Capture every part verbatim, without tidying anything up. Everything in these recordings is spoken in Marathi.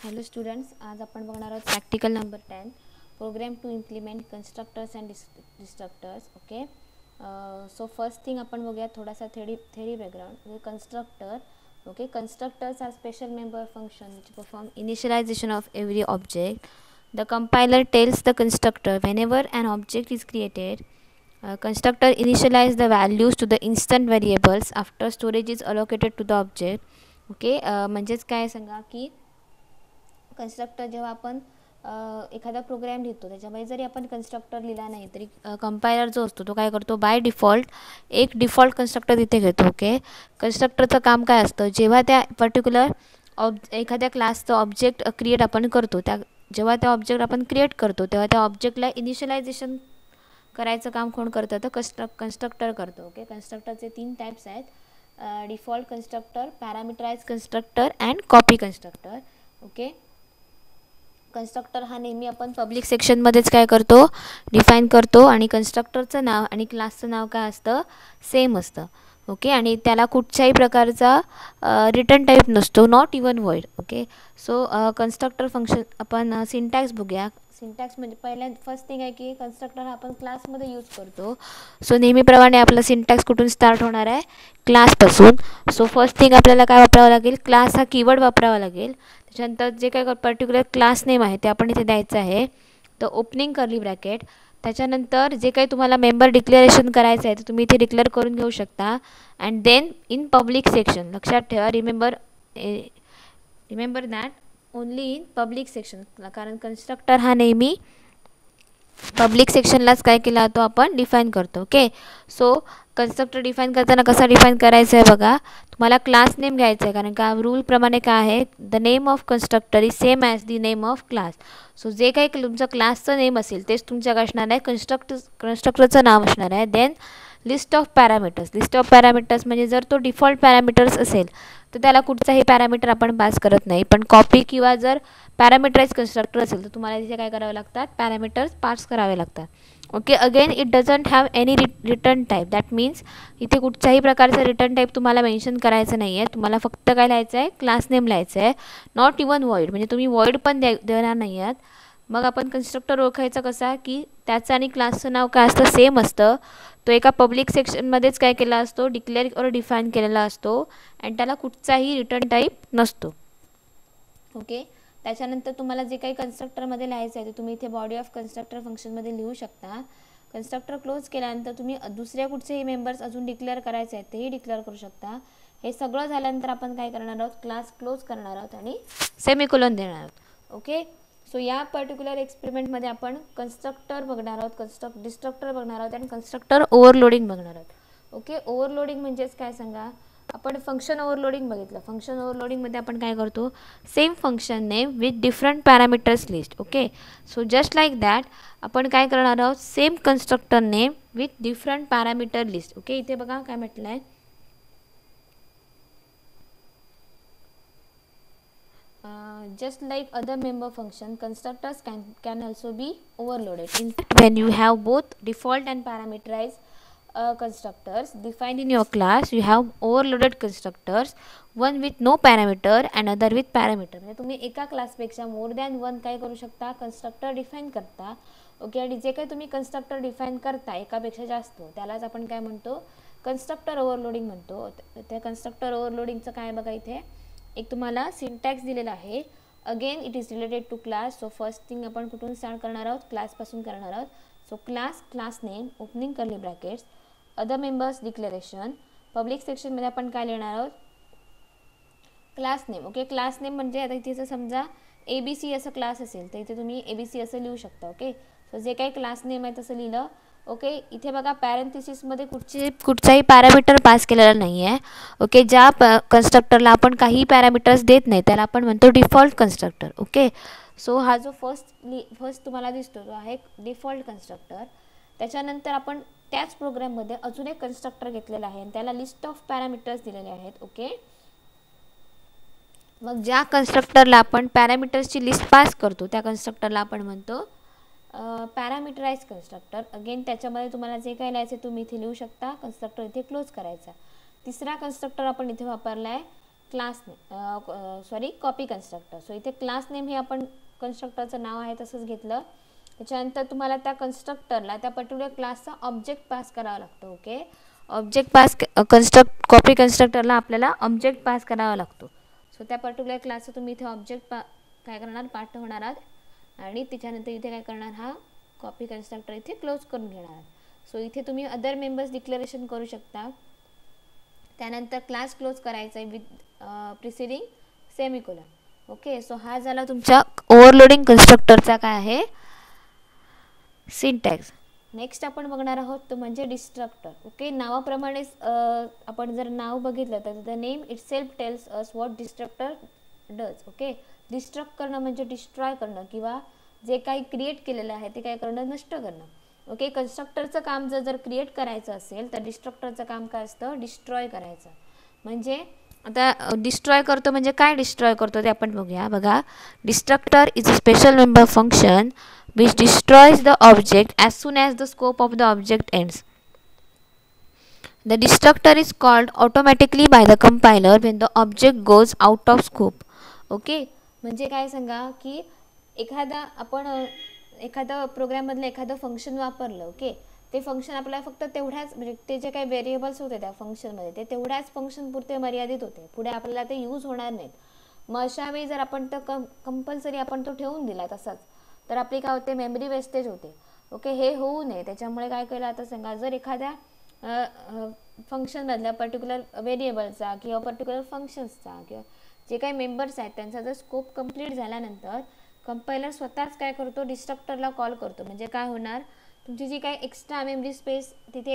Hello students, आज आपण बघणार आहोत practical number ten program to implement constructors and destructors. Okay, so first thing आपण बघूया थोडासा theory theory background. Constructor, okay, constructors are special member function which perform initialization of every object. The compiler tells the constructor whenever an object is created, uh, constructor initialize the values to the instant variables after storage is allocated to the object. Okay, म्हणजेच काय सांगा की कन्स्ट्रक्टर जेव्हा आपण एखादा प्रोग्राम लिहितो त्याच्यामध्ये जरी आपण कन्स्ट्रक्टर लिहिला नाही तरी कंपायलर जो असतो तो काय करतो, बाय डिफॉल्ट एक डिफॉल्ट कन्स्ट्रक्टर तिथे घेतो. ओके, कन्स्ट्रक्टरचं काम काय असतं, जेव्हा त्या पर्टिक्युलर ऑब एखाद्या क्लासचं ऑब्जेक्ट क्रिएट आपण करतो, त्या जेव्हा त्या ऑब्जेक्ट आपण क्रिएट करतो तेव्हा त्या ऑब्जेक्टला इनिशियलायझेशन करायचं काम कोण करतं, तर कन्स्ट्रक् कन्स्ट्रक्टर करतो. ओके, कन्स्ट्रक्टरचे तीन टाईप्स आहेत, default constructor, parameterise constructor and copy constructor. Okay, constructor हा नेहमी आपण पब्लिक सेक्शनमध्येच काय करतो, डिफाईन करतो आणि कन्स्ट्रक्टरचं नाव आणि क्लासचं नाव काय असतं, सेम असतं. ओके, आणि त्याला कुठच्याही प्रकारचा रिटर्न टाईप नसतो, not even void. Okay, so constructor function आपण सिंटॅक्स बघूया. सिंटॅक्स म्हणजे पहिल्या फर्स्ट थिंग आहे की कन्स्ट्रक्टर हा आपण क्लासमध्ये यूज करतो. सो नेहमीप्रमाणे आपलं सिंटॅक्स कुठून स्टार्ट होणार आहे, क्लासपासून. सो फर्स्ट थिंग आपल्याला काय वापरावं लागेल, क्लास हा कीवर्ड वापरावा लागेल. त्याच्यानंतर जे काही पर्टिक्युलर क्लास नेम आहे ते आपण इथे द्यायचं आहे, तर ओपनिंग कर्ली ब्रॅकेट. त्याच्यानंतर जे काही तुम्हाला मेंबर डिक्लेरेशन करायचं आहे ते तुम्ही इथे डिक्लेअर करून घेऊ शकता. And then in public section, लक्षात ठेवा, remember remember that only in public section, कारण कन्स्ट्रक्टर हा नेहमी पब्लिक सेक्शनलाच काय केला जातो, आपण डिफाईन करतो. ओके, सो कन्स्ट्रक्टर डिफाईन करताना कसा डिफाईन करायचं आहे बघा, तुम्हाला क्लास नेम घ्यायचं आहे, कारण का रूलप्रमाणे काय आहे, the name of constructor is same as the name of class. So जे काही तुमचं क्लासचं नेम असेल तेच तुमच्याकडे असणार आहे, कन्स्ट्रक्ट कन्स्ट्रक्टरचं नाव असणार आहे. Then list of parameters, list of parameters म्हणजे जर तो डिफॉल्ट पॅरामीटर्स असेल तर त्याला कुठचाही पॅरामीटर आपण पास करत नाही, पण कॉपी किंवा जर पॅरामीटराइज कन्स्ट्रक्टर असेल तर तुम्हाला तिथे काय करावे लागतात, पॅरामीटर्स पास करावे लागतात. Okay, again it doesn't have any re return type, that means इथे कुठच्याही प्रकारचं रिटर्न टाईप तुम्हाला मेन्शन करायचं नाही आहे, तुम्हाला फक्त काय लिहायचं आहे, क्लास नेम लिहायचं आहे, नॉट इवन वॉइड, म्हणजे तुम्ही वॉइड पण द्या देणार नाही आहात. मग आपण कन्स्ट्रक्टर ओळखायचा कसा, की त्याचं आणि क्लासचं नाव काय असतं, सेम असतं. तो एका पब्लिक सेक्शनमध्येच काय केला असतो, डिक्लेअर और डिफाईन केलेला असतो आणि त्याला कुठचाही रिटर्न टाईप नसतो. ओके, त्याच्यानंतर तुम्हाला जे काही कन्स्ट्रक्टरमध्ये लिहायचं आहे ते तुम्ही इथे बॉडी ऑफ कन्स्ट्रक्टर फंक्शनमध्ये लिहू शकता. कन्स्ट्रक्टर क्लोज केल्यानंतर तुम्ही दुसऱ्या कुठचेही मेंबर्स अजून डिक्लेअर करायचे आहेत तेही डिक्लेअर करू शकता. हे सगळं झाल्यानंतर आपण काय करणार आहोत, क्लास क्लोज करणार आहोत आणि सेमिकोलॉन देणार आहोत. ओके, सो या पर्टिक्युलर एक्सपेरिमेंटमध्ये आपण कन्स्ट्रक्टर बघणार आहोत, कन्स्ट्रक्ट डिस्ट्रक्टर बघणार आहोत आणि कन्स्ट्रक्टर ओव्हरलोडिंग बघणार आहोत. ओके, ओव्हरलोडिंग म्हणजेच काय सांगा, आपण फंक्शन ओव्हरलोडिंग बघितलं. फंक्शन ओव्हरलोडिंगमध्ये आपण काय करतो, same function name with different parameters list. Okay, so just like that आपण काय करणार आहोत, same constructor name with different parameter list. Okay, इथे बघा काय म्हटलं आहे, just like other member function, constructors can can also be overloaded. In fact, when you have both default and parameterized uh, constructors defined in your class, you have overloaded constructors, one with no parameter and other with parameter. म्हणजे तुम्ही एका क्लासपेक्षा मोर दॅन वन काय करू शकता, कन्स्ट्रक्टर डिफाईन करता. ओके, आणि जे काही तुम्ही कन्स्ट्रक्टर डिफाईन करता एकापेक्षा जास्त त्यालाच आपण काय म्हणतो, कन्स्ट्रक्टर ओव्हरलोडिंग म्हणतो. त्या कन्स्ट्रक्टर ओव्हरलोडिंगचं काय बघा, इथे एक तुम्हाला सिंटॅक्स दिलेला आहे. Again it is related to class. So first thing आपण कुठून स्टार्ट करणार आहोत, क्लासपासून करणार आहोत. So class, class name, opening curly brackets, other members declaration. Public सेक्शनमध्ये आपण काय लिहिणार आहोत, class name. Okay, class name म्हणजे आता इथे जर समजा ए बी सी असं क्लास असेल तर इथे तुम्ही ए बी सी असं लिहू शकता. ओके, सो जे काही क्लास नेम आहे तसं लिहिलं. ओके, इथे बघा पॅरेंथिसिसमध्ये कुठचे कुठचाही पॅरामीटर पास केलेला नाही आहे. ओके, ज्या प कन्स्ट्रक्टरला आपण काही पॅरामीटर्स देत नाही त्याला आपण म्हणतो डिफॉल्ट कन्स्ट्रक्टर. ओके, सो हा जो फर्स्ट लि फर्स्ट तुम्हाला दिसतो तो आहे डिफॉल्ट कन्स्ट्रक्टर. त्याच्यानंतर आपण त्याच प्रोग्राममध्ये अजून एक कन्स्ट्रक्टर घेतलेला आहे आणि त्याला लिस्ट ऑफ पॅरामीटर्स दिलेले आहेत. ओके, मग ज्या कन्स्ट्रक्टरला आपण पॅरामीटर्सची लिस्ट पास करतो त्या कन्स्ट्रक्टरला आपण म्हणतो पॅरामीटराइज कन्स्ट्रक्टर. अगेन त्याच्यामध्ये तुम्हाला जे काही लिहायचं तुम्ही इथे लिहू शकता. कन्स्ट्रक्टर इथे क्लोज करायचा. तिसरा कन्स्ट्रक्टर आपण इथे वापरला आहे class name sorry copy constructor. So इथे क्लास नेम हे आपण कन्स्ट्रक्टरचं नाव आहे तसंच घेतलं. त्याच्यानंतर तुम्हाला त्या कन्स्ट्रक्टरला त्या पर्टिक्युलर क्लासचा ऑब्जेक्ट पास करावा लागतो. Okay, object pass construct copy कन्स्ट्रक्टरला आपल्याला ऑब्जेक्ट पास करावा लागतो. सो त्या पर्टिक्युलर क्लासचं तुम्ही इथे ऑब्जेक्ट पा काय करणार पाठवणार आहात आणि त्याच्यानंतर इथे काय करणार हा कॉपी कन्स्ट्रक्टर इथे क्लोज करून घेणार आहात. सो इथे तुम्ही अदर मेंबर्स डिक्लेरेशन करू शकता. त्यानंतर क्लास क्लोज करायचा आहे with preceding semicolon. Okay, so हा झाला तुमच्या ओव्हरलोडिंग कन्स्ट्रक्टरचा काय आहे सिंटॅक्स. नेक्स्ट आपण बघणार आहोत तो म्हणजे डिस्ट्रक्टर. ओके, नावाप्रमाणेच आपण जर नाव बघितलं तर the name itself tells us what destructor does. Okay, destruct करणं म्हणजे डिस्ट्रॉय करणं किंवा जे काही क्रिएट केलेलं आहे ते काय करणं नष्ट करणं. ओके, कन्स्ट्रक्टरचं काम जर जर क्रिएट करायचं असेल तर डिस्ट्रक्टरचं काम काय असतं डिस्ट्रॉय करायचं. म्हणजे आता डिस्ट्रॉय करतो म्हणजे काय डिस्ट्रॉय करतो ते आपण बघूया. बघा, destructor is a special member function which destroys the object as soon as the scope of the object ends. The destructor is called automatically by the compiler when the object goes out of scope. Okay, म्हणजे काय सांगा की एखादा आपण एखादा प्रोग्राममधलं एखादं फंक्शन वापरलं. ओके, ते फंक्शन आपल्याला फक्त तेवढ्याच म्हणजे ते जे काही व्हेरिएबल्स होते त्या फंक्शनमध्ये ते तेवढ्याच फंक्शन पुरते मर्यादित होते, पुढे आपल्याला ते यूज होणार नाहीत. मग अशा वेळी जर आपण तर कं कंपल्सरी आपण तो ठेवून दिला तसाच तर आपली काय होते मेमरी वेस्टेज होते. ओके, हे होऊ नये त्याच्यामुळे काय केलं आता सांगा जर एखाद्या फंक्शनमधल्या पर्टिक्युलर व्हेरिएबलचा किंवा पर्टिक्युलर फंक्शन्सचा किंवा जे काही मेंबर्स आहेत त्यांचा जर स्कोप कंप्लीट झाल्यानंतर कंपायलर स्वतःच काय करतो डिस्ट्रक्टरला कॉल करतो. म्हणजे काय होणार तुमची जी काही एक्स्ट्रा मेमरी स्पेस तिथे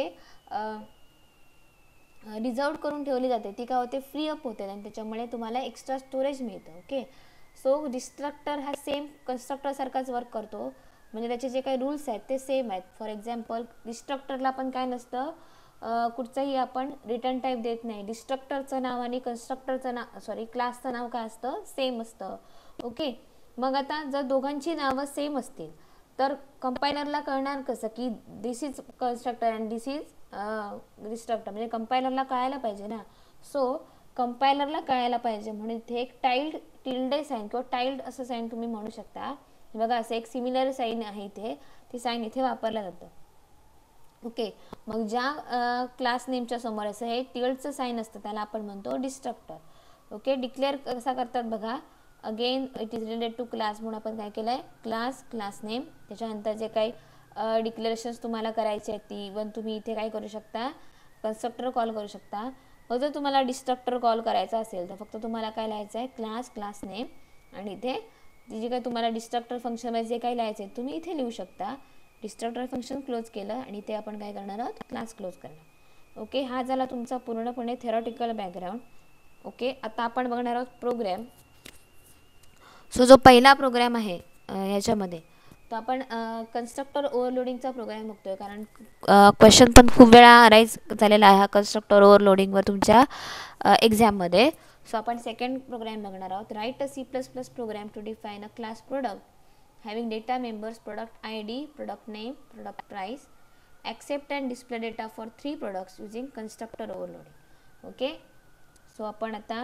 रिझर्व करून ठेवली जाते ती काय होते फ्री अप होते आणि त्याच्यामुळे तुम्हाला एक्स्ट्रा स्टोरेज मिळतं. ओके, सो डिस्ट्रक्टर हा सेम कन्स्ट्रक्टरसारखाच वर्क करतो. म्हणजे त्याचे जे काही रूल्स आहेत ते सेम आहेत. फॉर एक्झाम्पल डिस्ट्रक्टरला पण काय नसतं कुठचंही आपण रिटर्न टाईप देत नाही. डिस्ट्रक्टरचं नाव आणि कन्स्ट्रक्टरचं नाव सॉरी क्लासचं नाव काय असतं सेम असतं. ओके, मग आता जर दोघांची नावं सेम असतील तर कंपायलरला कळणार कसं की this is constructor and this is destructor. म्हणजे कंपायलरला कळायला पाहिजे ना. सो कंपायलरला कळायला पाहिजे म्हणून इथे एक टाइल्ड टिल्डे साईन किंवा टाइल्ड असं साईन तुम्ही म्हणू शकता. बघा असं एक सिमिलर साईन आहे इथे, ती साईन इथे वापरलं जातं. ओके, मग ज्या क्लास नेमच्या समोर असं हे टिल्डचं साईन असतं त्याला आपण म्हणतो डिस्ट्रक्टर. ओके, डिक्लेअर कसा करतात बघा. Again it is related to class म्हणून आपण काय केलं आहे क्लास क्लास नेम. त्याच्यानंतर जे काही डिक्लेरेशन्स तुम्हाला करायचे आहेत ती इवन तुम्ही इथे काय करू शकता कन्स्ट्रक्टर कॉल करू शकता. मग जर तुम्हाला डिस्ट्रक्टर कॉल करायचा असेल तर फक्त तुम्हाला काय लिहायचं आहे क्लास क्लास नेम आणि इथे जे काही तुम्हाला डिस्ट्रक्टर फंक्शनमध्ये जे काही लिहायचं आहे तुम्ही इथे लिहू शकता. डिस्ट्रक्टर फंक्शन क्लोज केलं आणि इथे आपण काय करणार आहोत क्लास क्लोज करणार. ओके, हा झाला तुमचा पूर्णपणे थेरॉटिकल बॅकग्राऊंड. ओके, आता आपण बघणार आहोत प्रोग्रॅम. सो जो पहिला प्रोग्राम आहे ह्याच्यामध्ये तो आपण कन्स्ट्रक्टर ओव्हरलोडिंगचा प्रोग्राम बघतोय कारण क्वेश्चन पण खूप वेळा अराईज झालेला आहे हा कन्स्ट्रक्टर ओव्हरलोडिंगवर तुमच्या एक्झाममध्ये. सो आपण सेकंड प्रोग्राम बघणार आहोत. Write a C plus plus program to define a class product having data members product I D product name product price accept and display data for three products using constructor overloading. Okay, so आपण आता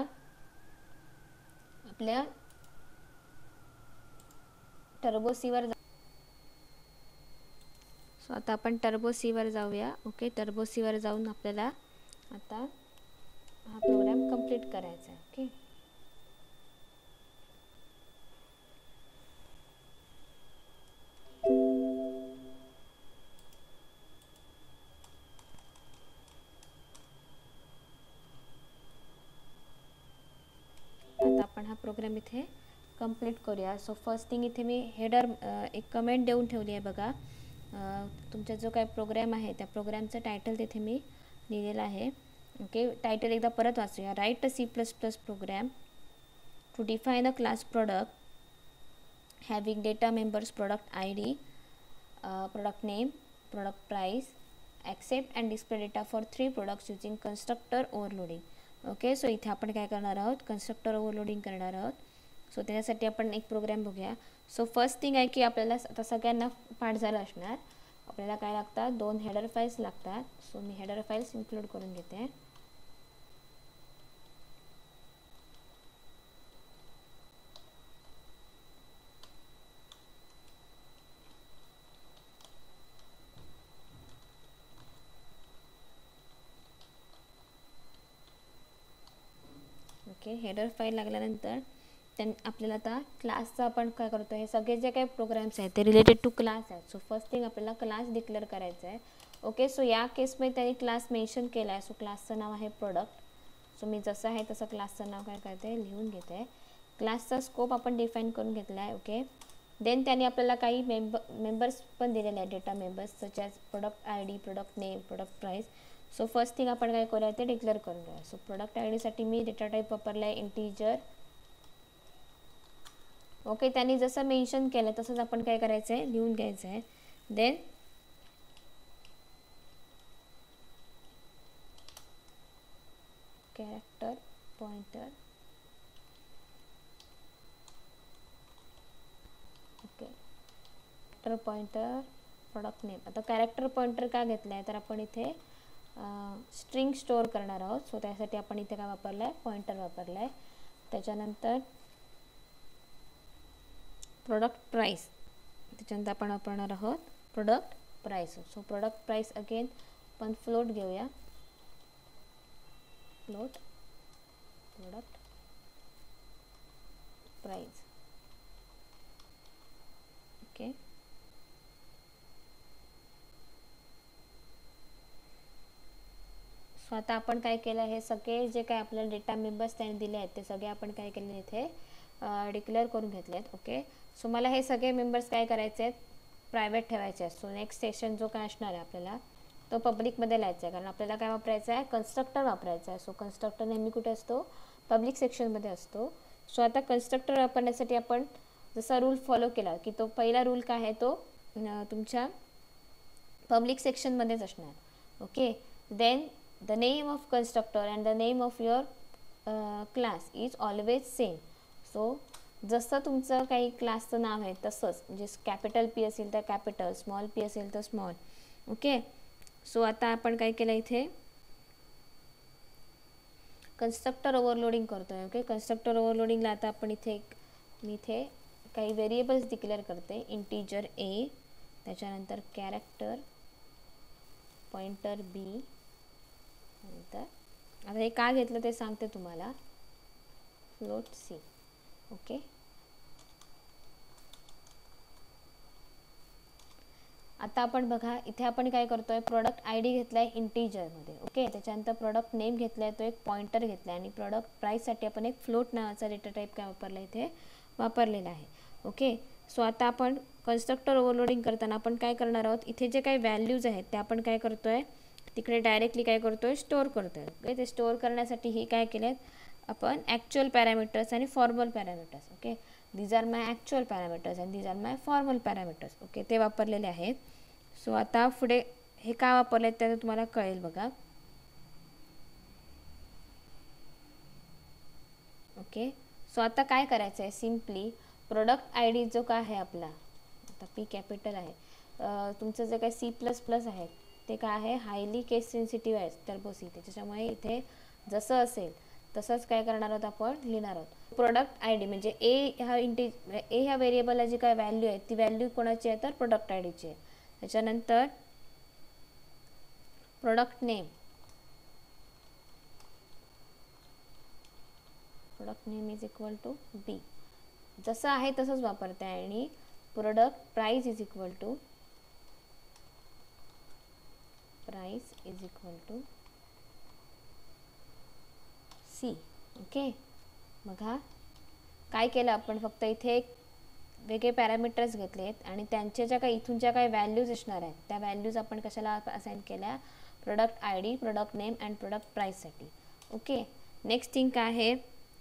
आपल्या टर्बो सीवर सो आता आपण टर्बो सीवर जाऊया. ओके, टर्बो सीवर जाऊन आपल्याला आता हा प्रोग्राम कंप्लीट करायचा आहे. ओके, आता आपण हा प्रोग्राम इथे कंप्लीट करूया. सो फर्स्ट थिंग इथे मी हेडर एक कमेंट देऊन ठेवली आहे बघा. तुमचा जो काही प्रोग्राम आहे त्या प्रोग्रामचं टायटल तिथे मी लिहिलेलं आहे. ओके, टायटल एकदा परत वाचूया. Write a C plus plus program to define a class product having data members product I D product name product price accept and display data for three products using constructor overloading. Okay, so इथे आपण काय करणार आहोत कन्स्ट्रक्टर ओव्हरलोडिंग करणार आहोत. सो त्याच्यासाठी आपण एक प्रोग्राम बघूया. सो फर्स्ट थिंग आहे की आपल्याला आता सगळ्यांना पाठ झालं असणार. आपल्याला काय लागतात दोन हेडर फाईल्स लागतात. सो मी हेडर फाईल्स इन्क्लूड करून घेते. ओके, हेडर फाईल लागल्यानंतर त्यां आपल्याला आता क्लासचा आपण काय करतो, हे सगळे जे काही प्रोग्राम्स आहेत ते रिलेटेड टू क्लास आहेत. सो फर्स्ट थिंग आपल्याला क्लास डिक्लेअर करायचं आहे. ओके, सो या केसमध्ये त्यांनी क्लास मेन्शन केला आहे. सो क्लासचं नाव आहे प्रोडक्ट. सो मी जसं आहे तसं क्लासचं नाव काय करते, लिहून घेते. क्लासचा स्कोप आपण डिफाईन करून घेतला आहे. ओके, देन त्यांनी आपल्याला काही मेंबर मेंबर्स पण दिलेले आहेत, data members such as product I D, product name, product price. So first thing आपण काय करूया ते डिक्लेअर करून घेऊया. सो प्रोडक्ट आय डीसाठी मी डेटा टाईप वापरला आहे इंटीजर. ओके, त्यांनी जसं मेन्शन केलं तसंच आपण काय करायचं आहे, लिहून घ्यायचं आहे. Then character pointer. Okay, character pointer product name. आता कॅरेक्टर पॉइंटर का घेतला आहे तर आपण इथे स्ट्रिंग स्टोअर करणार आहोत. सो त्यासाठी आपण इथे काय वापरलं आहे, पॉइंटर वापरला आहे. त्याच्यानंतर प्रोडक्ट प्राईस, त्याच्यानंतर आपण वापरणार आहोत product price. So product price again आपण फ्लोट घेऊया. Float product price. Okay, so आता आपण काय केलं, हे सगळे जे काय आपल्याला डेटा मेंबर्स त्यांनी दिले आहेत ते सगळे आपण काय केले इथे डिक्लेअर करून घेतले आहेत. ओके, सो मला हे सगळे मेंबर्स काय करायचे आहेत, प्रायव्हेट ठेवायचे आहेत. सो नेक्स्ट सेक्शन जो काय असणार आहे आपल्याला तो पब्लिकमध्ये लिहायचा आहे, कारण आपल्याला काय वापरायचं आहे, कन्स्ट्रक्टर वापरायचा आहे. सो कन्स्ट्रक्टर नेहमी कुठे असतो, पब्लिक सेक्शनमध्ये असतो. सो आता कन्स्ट्रक्टर वापरण्यासाठी आपण जसा रूल फॉलो केला की तो पहिला रूल काय आहे तो तुमच्या पब्लिक सेक्शनमध्येच असणार. Okay, then the name of constructor and the name of your class is always same. So जसं तुमचं काही क्लासचं नाव आहे तसंच, म्हणजे कॅपिटल पी असेल तर कॅपिटल, स्मॉल पी असेल तर स्मॉल. ओके, सो आता आपण काय केलं इथे कन्स्ट्रक्टर ओव्हरलोडिंग करतोय. ओके, कन्स्ट्रक्टर ओव्हरलोडिंगला आता आपण इथे मी इथे काही व्हेरिएबल्स डिक्लेअर करते. इंटीजर ए, त्याच्यानंतर कॅरेक्टर पॉइंटर बी, नंतर आता हे का घेतलं ते सांगते तुम्हाला, फ्लोट सी. ओके, आता आपण बघा इथे आपण काय करतोय, प्रोडक्ट आय डी घेतला आहे इंटीजरमध्ये. ओके, त्याच्यानंतर प्रोडक्ट नेम घेतला आहे, तो एक पॉइंटर घेतला आहे, आणि प्रोडक्ट प्राईससाठी आपण एक फ्लोट नावाचा डेटा टाईप काय वापरला इथे वापरलेला आहे. ओके, सो आता आपण कन्स्ट्रक्टर ओव्हरलोडिंग करताना आपण काय करणार आहोत, इथे जे काही व्हॅल्यूज आहेत ते आपण काय करतोय तिकडे डायरेक्टली काय करतोय, स्टोअर करतोय. ओके, ते स्टोअर करण्यासाठी हे काय केले आपण ॲक्च्युअल पॅरामीटर्स आणि formal parameters. Okay, these are my actual parameters and these are my formal parameters. Okay, ते वापरलेले आहेत. सो आता पुढे हे का वापरले आहेत ते तुम्हाला कळेल बघा. ओके, सो आता काय करायचं आहे, सिम्पली प्रोडक्ट आय डी जो काय आहे आपला, आता पी कॅपिटल आहे, तुमचं जे काही सी प्लस प्लस आहे ते काय आहे, हायली केस सेन्सिटिव्ह आहे टर्बो सी. त्याच्यामुळे इथे जसं असेल तसंच काय करणार आहोत आपण लिहिणार आहोत. प्रोडक्ट आय डी म्हणजे ए ह्या इंटी ए ह्या व्हेरिएबलला जी काय व्हॅल्यू आहे ती व्हॅल्यू कोणाची आहे तर प्रोडक्ट आय डीची आहे. त्याच्यानंतर product name, product name is equal to B, जसं आहे तसंच वापरते. आणि product price is equal to price is equal to C. Okay, बघा काय केलं आपण, फक्त इथे एक वेगळे पॅरामीटर्स घेतलेत आणि त्यांच्या ज्या काही इथून ज्या काही व्हॅल्यूज असणार आहेत त्या व्हॅल्यूज आपण कशाला असाइन केल्या, product I D, product name and product प्राईससाठी. ओके, नेक्स्ट थिंग काय आहे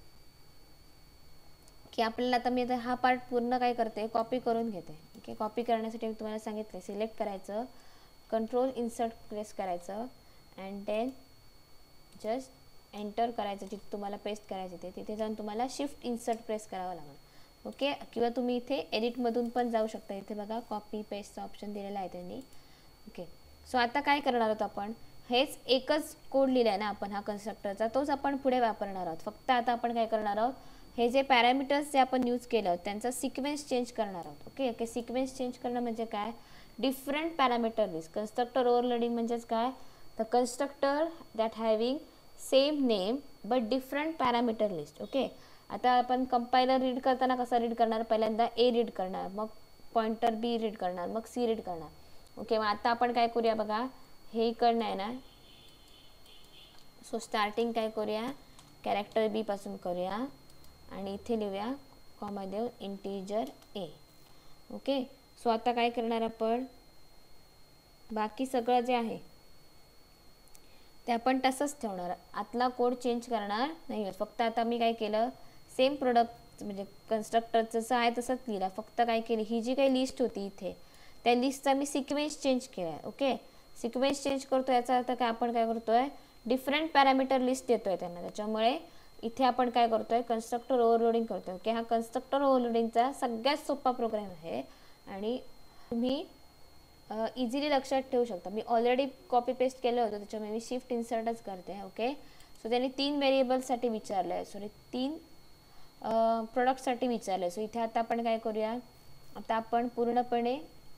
की आपल्याला आता मी आता हा पार्ट पूर्ण काय करते, कॉपी करून घेते. ओके, कॉपी करण्यासाठी मी तुम्हाला सांगितलं सिलेक्ट करायचं, कंट्रोल इन्सर्ट प्रेस करायचं अँड देन जस्ट एंटर करायचं. जिथे तुम्हाला पेस्ट करायचं ते तिथे जाऊन तुम्हाला शिफ्ट इन्सर्ट प्रेस करावं लागेल. ओके, किंवा तुम्ही इथे एडिटमधून पण जाऊ शकता. इथे बघा कॉपी पेस्टचा ऑप्शन दिलेला आहे त्यांनी. ओके, सो आता काय करणार आहोत आपण, हेच एकच कोड लिहिला आहे ना आपण हा कन्स्ट्रक्टरचा, तोच आपण पुढे वापरणार आहोत. फक्त आता आपण काय करणार आहोत, हे जे पॅरामीटर्स जे आपण यूज केलं त्यांचा सिक्वेन्स चेंज करणार आहोत. ओके, ओके सिक्वेन्स चेंज करणं म्हणजे काय, different parameter list. Constructor overloading म्हणजेच काय, the constructor that having same name but different parameter list. Okay, आता आपण कंपायलर रीड करताना कसा रीड करणार, पहिल्यांदा ए रीड करणार, मग पॉइंटर बी रीड करणार, मग सी रीड करणार. ओके, मग आता आपण काय करूया बघा, हे इकडनं आहे ना, सो स्टार्टिंग काय करूया, कॅरेक्टर बी पासून करूया आणि इथे लिहूया कॉमा देऊ इंटीजर ए. ओके, सो आता काय करणार आपण, बाकी सगळं जे आहे ते आपण तसंच ठेवणार, आतला कोड चेंज करणार नाही. फक्त आता मी काय केलं, सेम प्रोडक्ट म्हणजे कन्स्ट्रक्टर जसं आहे तसंच लिहिला, फक्त काय केली, ही जी काही लिस्ट होती इथे त्या लिस्टचा मी सिक्वेन्स चेंज केला आहे. ओके, सिक्वेन्स चेंज करतो याचा अर्थ काय, आपण काय करतोय, डिफरंट पॅरामीटर लिस्ट देतोय त्यांना. त्याच्यामुळे इथे आपण काय करतोय, कन्स्ट्रक्टर ओव्हरलोडिंग करतोय. ओके, हा कन्स्ट्रक्टर ओव्हरलोडिंगचा सगळ्यात सोपा प्रोग्राम आहे आणि तुम्ही इझिली लक्षात ठेवू शकता. मी ऑलरेडी कॉपी पेस्ट केलं होतं, त्याच्यामुळे मी शिफ्ट इन्सर्टच करते. ओके, सो त्यांनी तीन व्हेरिएबल्ससाठी विचारलं आहे, सॉरी तीन प्रोडक्टसाठी विचारलं आहे. सो इथे आता आपण काय करूया, आता आपण पूर्णपणे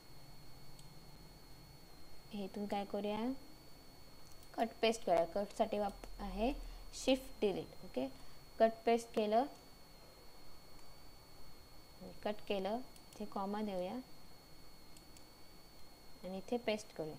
हेतून काय करूया, कट पेस्ट करूया. कटसाठी वाप आहे shift delete. Okay, cut paste केलं, कट केलं, इथे कॉमा देऊया आणि इथे पेस्ट करूया.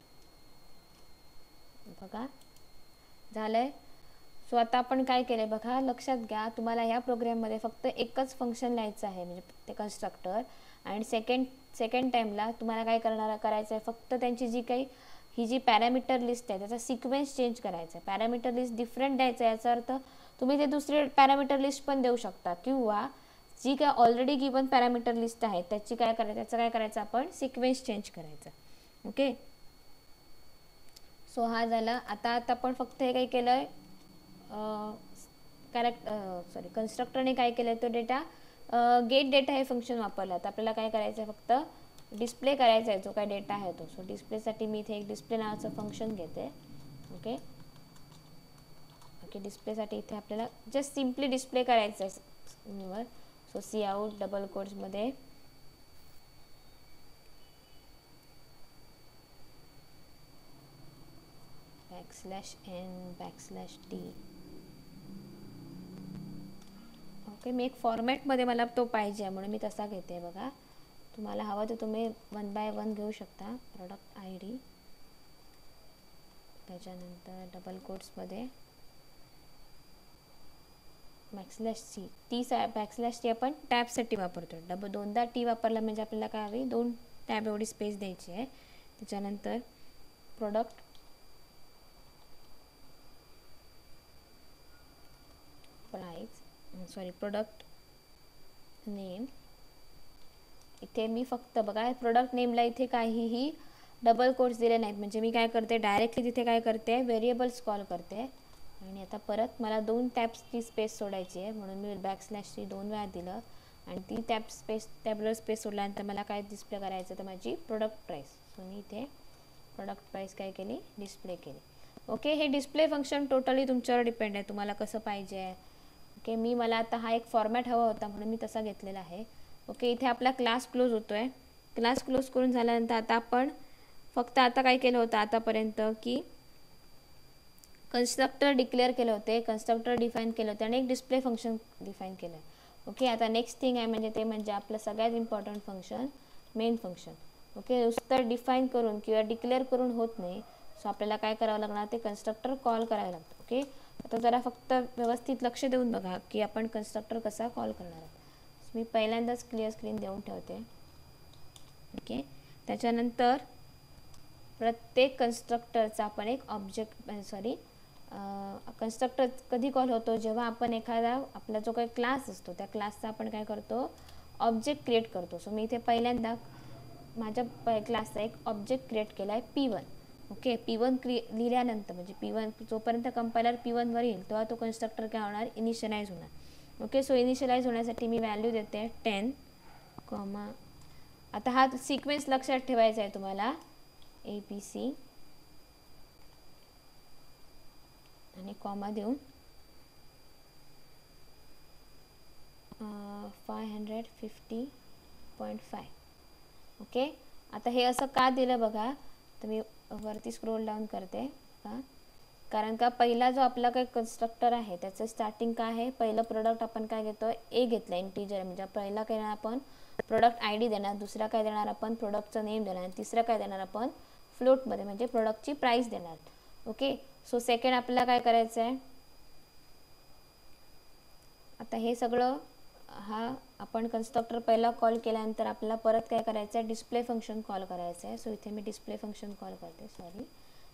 बघा झालंय. सो आता आपण काय केलंय बघा, लक्षात घ्या, तुम्हाला ह्या प्रोग्राममध्ये फक्त एकच फंक्शन लिहायचं आहे, म्हणजे ते कन्स्ट्रक्टर. आणि सेकंड सेकंड टाईमला तुम्हाला काय करणार करायचं आहे, फक्त त्यांची जी काही ही जी पॅरामीटर लिस्ट आहे त्याचा सिक्वेन्स चेंज करायचा आहे. पॅरामीटर लिस्ट डिफरंट द्यायचं आहे, याचा अर्थ तुम्ही ते दुसरी पॅरामीटर लिस्ट पण देऊ शकता, किंवा जी काय ऑलरेडी गिवन पॅरामीटर लिस्ट आहे त्याची काय करायचं, त्याचं काय करायचं, आपण सिक्वेन्स चेंज करायचं. ओके, सो हा झाला. आता आता आपण फक्त हे काय केलं आहे, कॅरेक्ट सॉरी कन्स्ट्रक्टरने काय केलं आहे, तो डेटा गेट डेटा हे फंक्शन वापरलं. तर आपल्याला काय करायचं आहे, फक्त डिस्प्ले करायचा आहे जो काय डेटा आहे तो. सो डिस्प्लेसाठी मी इथे एक डिस्प्ले नावाचं फंक्शन घेते. ओके ओके डिस्प्लेसाठी इथे आपल्याला जस्ट सिम्पली डिस्प्ले करायचं आहे स्क्रीनवर. सो सी आउट डबल कोट्समध्ये backslash N backslash T. Okay, मी एक फॉर्मॅटमध्ये मला तो पाहिजे म्हणून मी तसा घेते. बघा, तुम्हाला हवं तर तुम्ही वन बाय वन घेऊ शकता. प्रोडक्ट आय डी, त्याच्यानंतर डबल कोट्समध्ये बॅकस्लॅश सी. टी सा बॅकस्लॅश टी आपण टॅबसाठी वापरतो. डबल दोनदा टी वापरला म्हणजे आपल्याला काय हवी, दोन टॅब एवढी स्पेस द्यायची आहे. त्याच्यानंतर product price sorry product name. इथे मी फक्त बघा प्रोडक्ट नेमला इथे काहीही डबल कोट्स दिले नाहीत, म्हणजे मी काय करते, डायरेक्टली तिथे काय करते, व्हेरिएबल्स कॉल करते. आणि आता परत मला दोन टॅब्सची स्पेस सोडायची आहे, म्हणून मी बॅकस्लॅशची दोन वेळा दिलं आणि ती टॅब स्पेस टॅबलर स्पेस सोडल्यानंतर मला काय डिस्प्ले करायचं, तर माझी प्रोडक्ट प्राईस. सो मी इथे प्रोडक्ट प्राईस काय केली, डिस्प्ले केली. ओके, हे डिस्प्ले फंक्शन टोटली तुमच्यावर डिपेंड आहे, तुम्हाला कसं पाहिजे आहे. ओके, मी मला आता हा एक फॉर्मॅट हवा होता म्हणून मी तसा घेतलेला आहे. ओके, इथे आपला क्लास क्लोज होतो आहे. क्लास क्लोज करून झाल्यानंतर आता आपण फक्त आता काय केलं होतं आतापर्यंत, की कन्स्ट्रक्टर डिक्लेअर केले होते, कन्स्ट्रक्टर डिफाईन केलं होतं आणि एक डिस्प्ले फंक्शन डिफाईन केलं आहे. ओके, आता नेक्स्ट थिंग आहे म्हणजे ते म्हणजे आपलं सगळ्यात important function main function. Okay, नुसतं डिफाईन करून किंवा डिक्लेअर करून होत नाही. सो आपल्याला काय करावं लागणार, ते कन्स्ट्रक्टर कॉल करायला लागतं. ओके, आता जरा फक्त व्यवस्थित लक्ष देऊन बघा की आपण कन्स्ट्रक्टर कसा कॉल करणार आहोत. मी पहिल्यांदाच क्लिअर स्क्रीन देऊन ठेवते. ओके, त्याच्यानंतर प्रत्येक कन्स्ट्रक्टरचा आपण एक ऑब्जेक्ट सॉरी कन्स्ट्रक्टर कधी कॉल होतो, जेव्हा आपण एखादा आपला जो काही क्लास असतो त्या क्लासचा आपण काय करतो, ऑब्जेक्ट क्रिएट करतो. सो मी इथे पहिल्यांदा माझ्या क्लासचा एक ऑब्जेक्ट क्रिएट केला आहे P one. Okay, P one क्रि लिहिल्यानंतर म्हणजे पी वन जोपर्यंत कंपायलर पी वनवर येईल तेव्हा तो कन्स्ट्रक्टर काय होणार, इनिशियलाइज होणार. ओके, सो इनिशियलाइज होण्यासाठी मी व्हॅल्यू देते टेन कॉमा. आता हा सिक्वेन्स लक्षात ठेवायचा आहे तुम्हाला, ए बी सी आणि कॉमा देऊन five hundred fifty point five. Okay, आता हे असं का दिलं बघा, तर मी वरती स्क्रोल डाऊन करते. का कारण का पहिला जो आपला काही कन्स्ट्रक्टर आहे त्याचं स्टार्टिंग काय आहे, पहिलं प्रोडक्ट आपण काय घेतो ए घेतलं इंटीजर, म्हणजे पहिला काय देणार आपण प्रोडक्ट आय डी देणार, दुसरा काय देणार आपण प्रोडक्टचं नेम देणार, तिसरं काय देणार आपण फ्लोटमध्ये म्हणजे प्रोडक्टची प्राइस देणार. ओके, सो सेकंड आपल्याला काय करायचं आहे, आता हे सगळं हा आपण कन्स्ट्रक्टर पहिला कॉल केल्यानंतर आपल्याला परत काय करायचं आहे, डिस्प्ले फंक्शन कॉल करायचं आहे. सो इथे मी डिस्प्ले फंक्शन कॉल करते, सॉरी.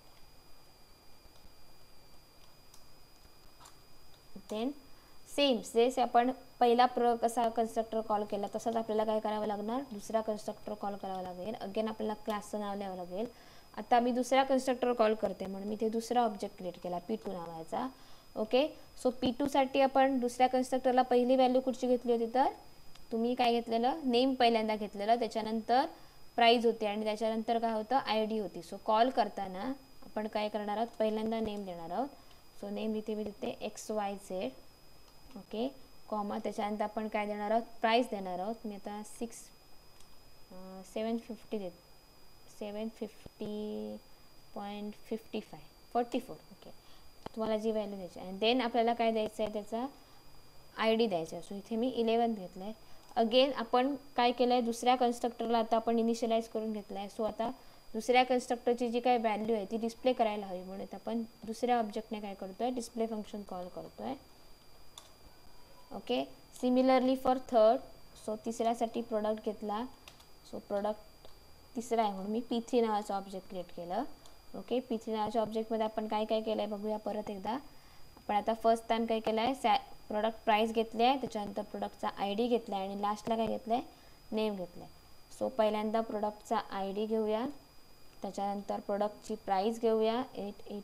देन सेम जसे आपण पहिला प्र कसा कन्स्ट्रक्टर कॉल केला तसंच आपल्याला काय करावं लागणार, दुसरा कन्स्ट्रक्टर कॉल करावा लागेल. अगेन आपल्याला क्लासचं नाव लिहावं लागेल. आता मी दुसरा कन्स्ट्रक्टर कॉल करते म्हणून मी ते दुसरा ऑब्जेक्ट क्रिएट केला पी टू नावाचा. ओके, सो पी टूसाठी आपण दुसऱ्या कन्स्ट्रक्टरला पहिली व्हॅल्यू कुठची घेतली होती, तर तुम्ही काय घेतलेलं, नेम पहिल्यांदा घेतलेलं, त्याच्यानंतर प्राईज होती आणि त्याच्यानंतर काय होतं आय डी होती. सो कॉल करताना आपण काय करणार आहोत, पहिल्यांदा नेम देणार आहोत. सो नेम इथे मी देते X Y Z. Okay, comma त्याच्यानंतर आपण काय देणार आहोत, प्राईस देणार आहोत. मी आता सिक्स सेवन फिफ्टी देत seven fifty point fifty five forty four okay, तुम्हाला जी व्हॅल्यू द्यायची आहे. देन आपल्याला काय द्यायचं आहे, त्याचा आय डी द्यायचा. सो इथे मी इलेवन घेतलं आहे. अगेन आपण काय केलं आहे, दुसऱ्या कन्स्ट्रक्टरला आता आपण इनिशियलाइज करून घेतलं आहे. सो आता दुसऱ्या कन्स्ट्रक्टरची जी काही व्हॅल्यू आहे ती डिस्प्ले करायला हवी म्हणून आपण दुसऱ्या ऑब्जेक्टने काय करतो आहे, डिस्प्ले फंक्शन कॉल करतो आहे. Okay, similarly for third, so तिसऱ्यासाठी प्रोडक्ट घेतला. सो प्रोडक्ट तिसरा आहे म्हणून मी पी थ्री नावाचं ऑब्जेक्ट क्रिएट केलं. ओके, पी थ्री नावाच्या ऑब्जेक्टमध्ये आपण काय काय केलं आहे बघूया परत एकदा. आपण आता फर्स्ट टाइम काय केलं आहे, सॅ प्रोडक्ट प्राईस घेतली आहे, त्याच्यानंतर प्रोडक्टचा आय डी घेतला आहे आणि लास्टला काय घेतलं आहे, नेम घेतलं आहे. सो पहिल्यांदा प्रोडक्टचा आय डी घेऊया, त्याच्यानंतर प्रोडक्टची प्राईस घेऊया eight eight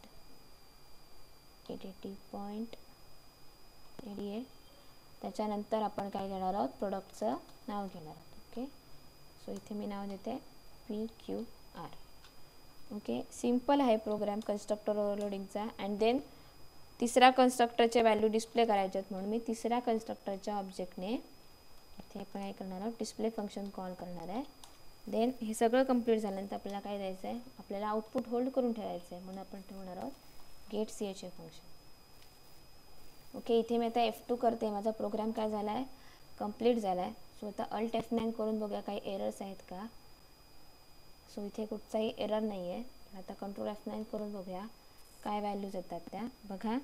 eight eighty point eighty eight. त्याच्यानंतर आपण काय घेणार आहोत, प्रोडक्टचं नाव घेणार आहोत. ओके, सो इथे मी नाव देते P Q R. Okay, simple आहे प्रोग्राम कन्स्ट्रक्टर ओव्हरलोडिंगचा. अँड देन तिसरा कन्स्ट्रक्टरचे व्हॅल्यू डिस्प्ले करायचे आहेत म्हणून मी तिसऱ्या कन्स्ट्रक्टरच्या ऑब्जेक्टने इथे आपण काय करणार आहोत, डिस्प्ले फंक्शन कॉल करणार आहे. देन हे सगळं कंप्लीट झाल्यानंतर आपल्याला काय द्यायचं आहे, आपल्याला आउटपुट होल्ड करून ठेवायचं आहे म्हणून आपण ठेवणार आहोत get C H A function. Okay, इथे मी आता एफ टू करते, माझा प्रोग्राम काय झाला आहे, कंप्लीट झाला आहे. सो आता अल्ट एफ नाईन करून बघूया काही एरर्स आहेत का. सो इथे कुठचाही एरर नाही आहे. आता कंट्रोल एफ नाईन करून बघूया काय व्हॅल्यूज येतात त्या. बघा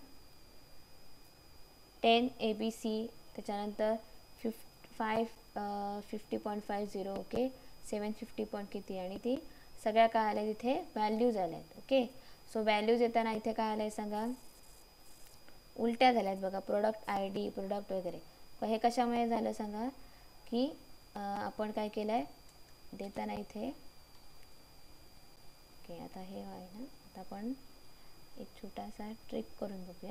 टेन ए बी सी, त्याच्यानंतर फिफ five fifty point five zero. Okay, seven fifty point किती आणि ती सगळ्या काय आल्या तिथे व्हॅल्यूज आल्या आहेत. ओके, सो व्हॅल्यूज येताना इथे काय आलं आहे सांगा, उलट्या झाल्या आहेत बघा, प्रोडक्ट आय डी प्रोडक्ट वगैरे. पण हे कशामुळे झालं सांगा, की आपण काय केलं आहे देताना इथे. ओके, आता हे आहे ना, आता आपण एक छोटासा ट्रिक करून बघूया.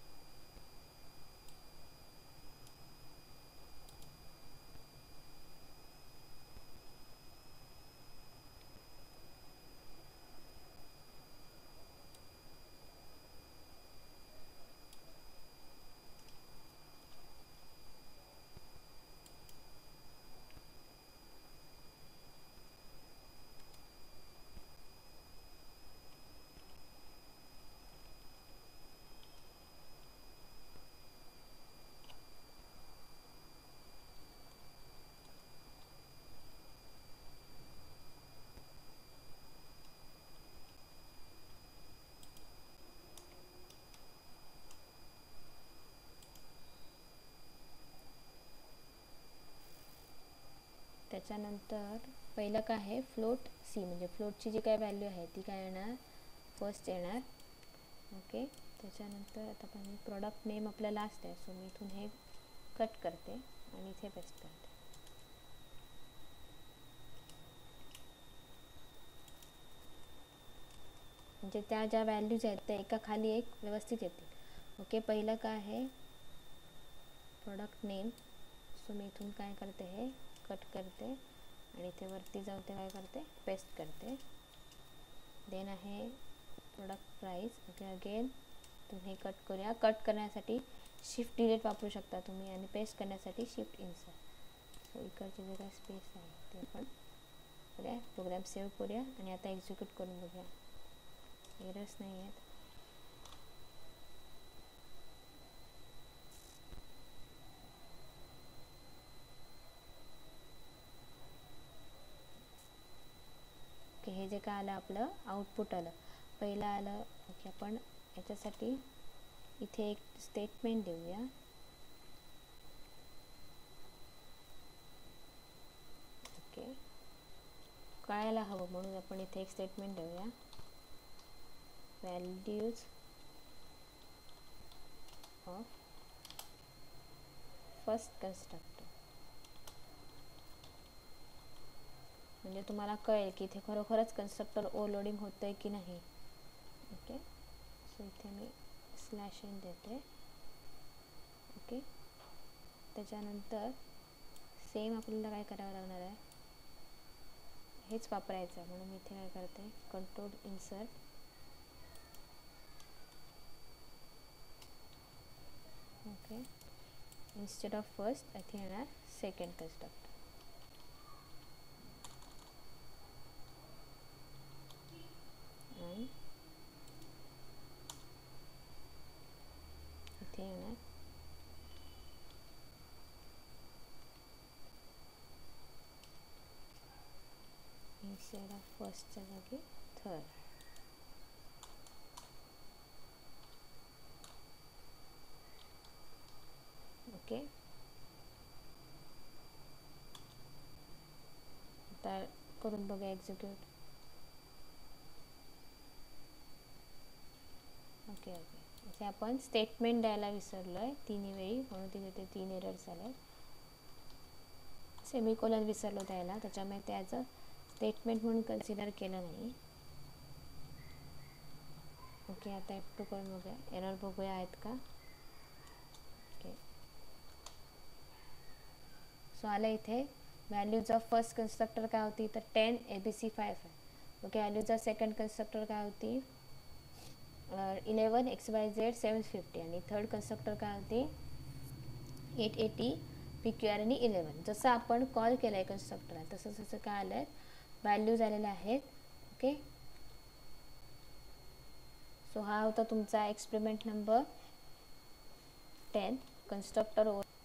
त्याच्यानंतर पहिलं काय आहे, फ्लोट सी म्हणजे फ्लोटची जी काय व्हॅल्यू आहे ती काय येणार, फर्स्ट येणार. ओके, त्याच्यानंतर आता पण प्रोडक्ट नेम आपला लास्ट आहे. सो मी इथून हे कट करते आणि इथे पेस्ट करते. म्हणजे त्या ज्या व्हॅल्यूज आहेत त्या एका खाली एक व्यवस्थित येतील. ओके, पहिलं काय आहे प्रोडक्ट नेम. सो मी इथून काय करते, हे कट करते आणि इथे वरती जाऊन ते काय करते, पेस्ट करते. देन आहे प्रोडक्ट प्राईस. ओके, अगेन तुम्ही कट करूया. कट करण्यासाठी शिफ्ट डिलीट वापरू शकता तुम्ही आणि पेस्ट करण्यासाठी शिफ्ट इन्सर्ट. सो इकडचे जे काय स्पेस आहे ते आपण करूया. प्रोग्राम सेव्ह करूया आणि आता एक्झिक्यूट करून बघूया. एरर्स नाही आहेत. हे जे काय आलं आपलं आउटपुट आलं पहिलं आलं. ओके, आपण याच्यासाठी इथे एक स्टेटमेंट देऊया. ओके, कळायला हवं म्हणून आपण इथे एक स्टेटमेंट देऊया. व्हॅल्यूज ऑफ फर्स्ट कन्स्ट्रक्टर, म्हणजे तुम्हाला कळेल की इथे खरोखरच कन्स्ट्रक्टर ओव्हरलोडिंग होतं आहे की नाही. ओके, सो इथे मी स्लॅश एन देते. ओके, त्याच्यानंतर सेम आपल्याला काय करावं लागणार आहे, हेच वापरायचं आहे. म्हणून मी इथे काय करते, control insert. Okay, instead of first इथे येणार सेकंड कन्स्ट्रक्टर. आणि इथे येणार इन्स्टेड ऑफ फर्स्टच्या जागी थर्ड. ओके, आता करून बघा एक्झिक्यूट. ओके ओके, इथे आपण स्टेटमेंट द्यायला विसरलो आहे तिन्ही वेळी, म्हणून तिथे तीन एरर्स आले. सेमिकोलन विसरलो द्यायला, त्याच्यामुळे त्याचं स्टेटमेंट म्हणून कन्सिडर केलं नाही. ओके, आता एफ टू करून बघूया, एरर बघूया आहेत का. ओके, सो आलं इथे व्हॅल्यूज ऑफ फर्स्ट कन्स्ट्रक्टर काय होती तर ten A B C five five. Okay, values of second constructor काय होती eleven X Y Z seven fifty, आणि थर्ड कन्स्ट्रक्टर काय होती eight eighty P Q R आणि इलेवन. जसं आपण कॉल केलं आहे कन्स्ट्रक्टर आहे तसं जसं काय आलं आहे व्हॅल्यूज आलेल्या आहेत. ओके, सो हा होता तुमचा experiment number ten, constructor over